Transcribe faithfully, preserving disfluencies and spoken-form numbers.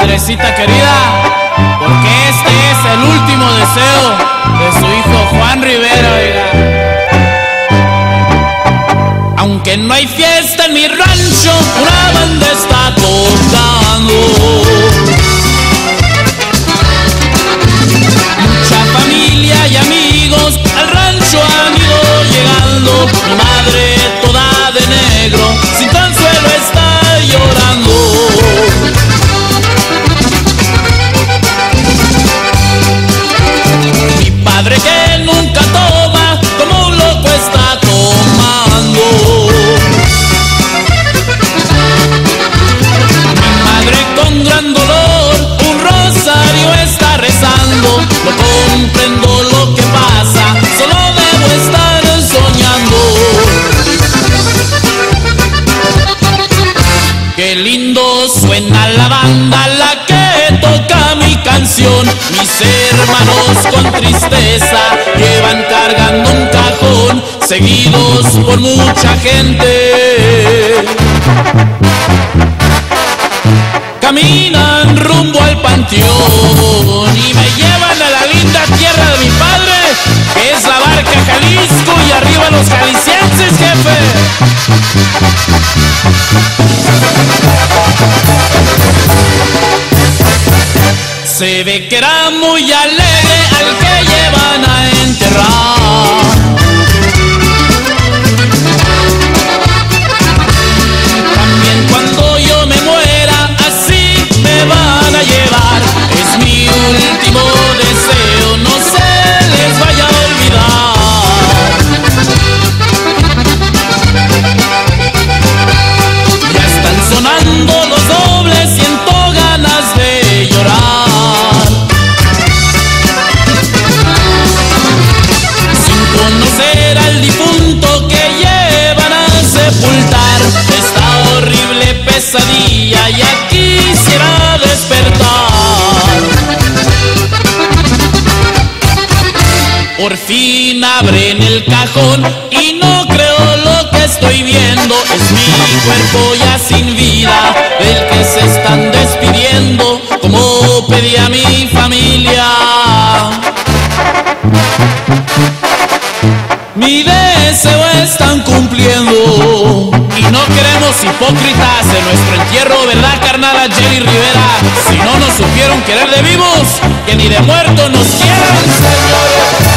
madrecita querida, porque este es el último deseo de su hijo Juan Rivera, oiga. Aunque no hay fiesta en mi rancho, una banda está tocando. Mucha familia y amigos al rancho han ido llegando. Mi madre toda de negro, sin consuelo está llorando. Mi padre que nunca toma, como un loco está tomando. Mi madre con gran dolor un rosario está rezando. No comprendo lo que pasa, solo debo estar soñando. Qué lindo suena la banda, la que toca mi canción. Mis hermanos con tristeza llevan cargando un cajón, seguidos por mucha gente. Caminan rumbo al panteón y me llevan a la linda tierra de mi padre, que es la Barca Jalisco, y arriba los jaliscienses, jefe. Se ve que era muy alegre al que llevan a enterrar. También cuando yo me muera, así me van a llevar. Es mi último deseo, no se les vaya a olvidar. Ya están sonando los dobles, siento ganas de llorar. Sin conocer al difunto que llevan a sepultar, esta horrible pesadilla ya quisiera despertar. Por fin abren el cajón y no creo lo que estoy viendo. Es mi cuerpo ya sin vida, del que se están despidiendo, como pedí a mi familia. Mi deseo están cumpliendo y no queremos hipócritas en nuestro entierro, ¿verdad, carnal Jerry Rivera? Si no nos supieron querer de vivos, que ni de muertos nos quieran, señores.